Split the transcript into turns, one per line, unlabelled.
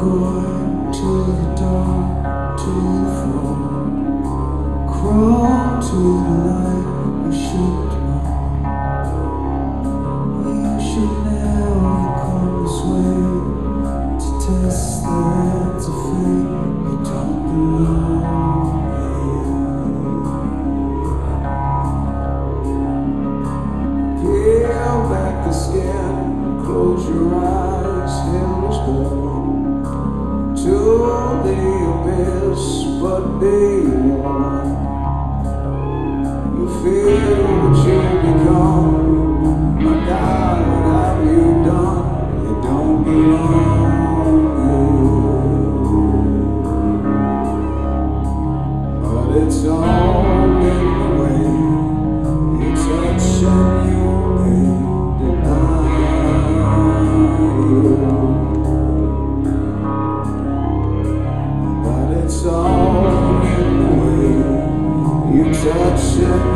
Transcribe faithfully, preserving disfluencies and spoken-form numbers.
cord to the dark, to the floor. Crawl to the light you should know. You should never come this way to test the hands of fate. You don't belong here. Peel back the skin, close your eyes, himmel's born to the abyss, but be warned. You feel what you become. My God, what have you done? You don't belong here. But it's all in the way you touch and you may deny you. But it's all in the way you touch and